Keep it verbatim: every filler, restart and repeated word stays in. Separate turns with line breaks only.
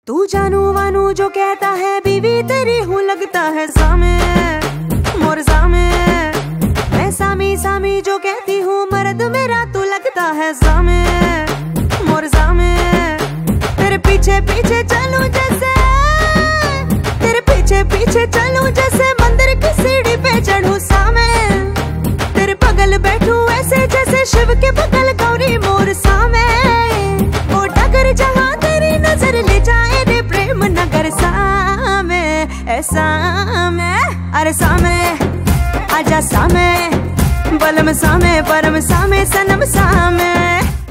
तू जानू वानू जो कहता है बीवी तेरी हूँ लगता है सामे मोर सामे। मैं सामी सामी जो कहती हूँ मर्द मेरा तू लगता है सामे मोर सामे। तेरे पीछे पीछे चलूं जैसे तेरे पीछे पीछे चलूं जैसे मंदिर की सीढ़ी पे चढ़ूं सामे। तेरे बगल बैठूं ऐसे जैसे शिव के बगल गौरी मोर सामे। ओ डगर जहाँ तेरी नजर ले जाए रे प्रेम नगर सामे ऐसा मैं अरे सामे आजा सामे बलम सामे परम सामे सनम सामे।